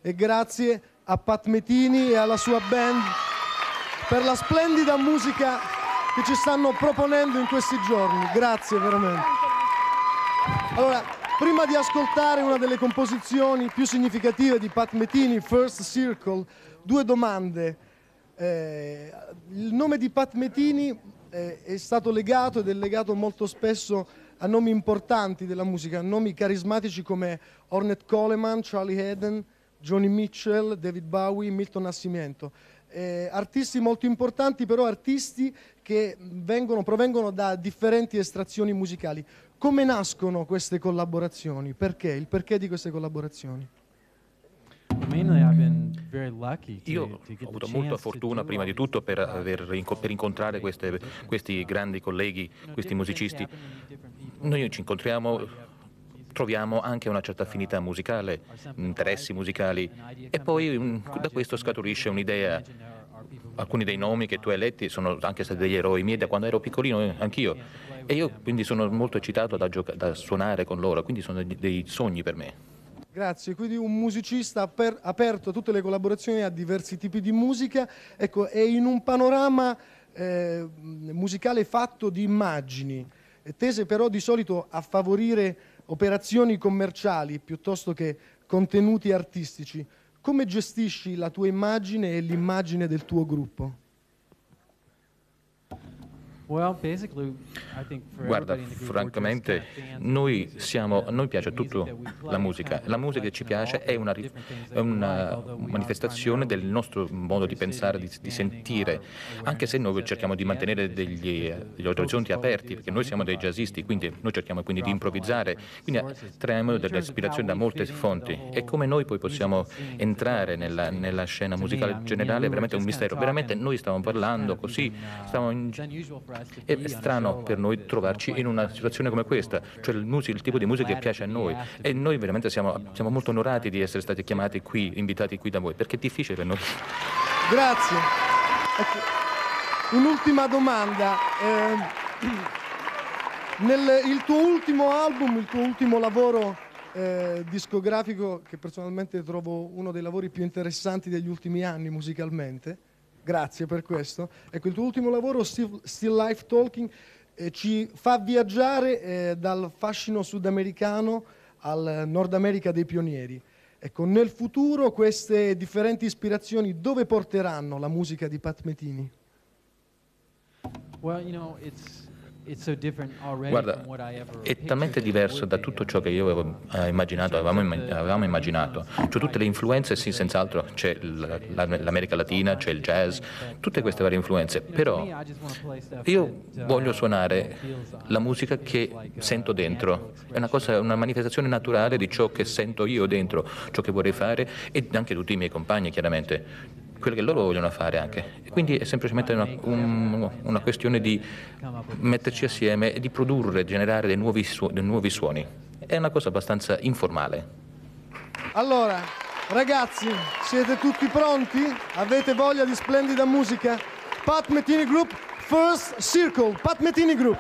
e grazie a Pat Metini e alla sua band per la splendida musica che ci stanno proponendo in questi giorni. Grazie veramente. Allora, prima di ascoltare una delle composizioni più significative di Pat Metini, First Circle, due domande. Il nome di Pat Metini è stato legato ed è legato molto spesso a nomi importanti della musica, nomi carismatici come Ornette Coleman, Charlie Haden, Joni Mitchell, David Bowie, Milton Nascimento. Artisti molto importanti, però artisti che provengono da differenti estrazioni musicali. Come nascono queste collaborazioni? Perché? Il perché di queste collaborazioni? Io ho avuto molta fortuna prima di tutto per incontrare questi grandi colleghi, questi musicisti. Noi ci incontriamo, troviamo anche una certa affinità musicale, interessi musicali e poi da questo scaturisce un'idea. Alcuni dei nomi che tu hai letti sono anche stati degli eroi miei da quando ero piccolino, anch'io. E io quindi sono molto eccitato da suonare con loro, quindi sono dei sogni per me. Grazie, quindi un musicista aperto a tutte le collaborazioni, a diversi tipi di musica, ecco, è in un panorama musicale fatto di immagini, tese però di solito a favorire operazioni commerciali piuttosto che contenuti artistici. Come gestisci la tua immagine e l'immagine del tuo gruppo? Guarda, francamente, noi a noi piace tutta la musica. La musica che ci piace è una manifestazione del nostro modo di pensare, di sentire, anche se noi cerchiamo di mantenere degli orizzonti aperti, perché noi siamo dei jazzisti, quindi noi cerchiamo quindi di improvvisare, quindi traiamo delle ispirazioni da molte fonti. E come noi poi possiamo entrare nella scena musicale generale è veramente un mistero. Veramente noi stiamo parlando così, è strano per noi trovarci in una situazione come questa, cioè il tipo di musica che piace a noi, e noi veramente siamo molto onorati di essere stati chiamati qui, invitati qui da voi, perché è difficile per noi. Grazie. Ecco, un'ultima domanda. Il tuo ultimo album, il tuo ultimo lavoro discografico, che personalmente trovo uno dei lavori più interessanti degli ultimi anni musicalmente, grazie per questo. Ecco, il tuo ultimo lavoro, Still Life Talking, ci fa viaggiare dal fascino sudamericano al Nord America dei pionieri. Ecco, nel futuro queste differenti ispirazioni dove porteranno la musica di Pat Metini? Guarda, è talmente diverso da tutto ciò che io avevo immaginato, avevamo immaginato. Cioè tutte le influenze, sì, senz'altro, c'è l'America Latina, c'è il jazz, tutte queste varie influenze, però io voglio suonare la musica che sento dentro, è una manifestazione naturale di ciò che sento io dentro, ciò che vorrei fare, e anche tutti i miei compagni, chiaramente, quello che loro vogliono fare anche. E quindi è semplicemente una questione di metterci assieme e di produrre, generare dei nuovi suoni. È una cosa abbastanza informale. Allora, ragazzi, siete tutti pronti? Avete voglia di splendida musica? Pat Metini Group, First Circle, Pat Metini Group.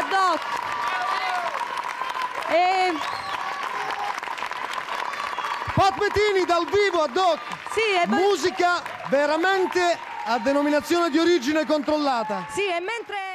Doc. E... Pat Metini dal vivo a Doc. Sì, musica veramente a denominazione di origine controllata. Sì, e mentre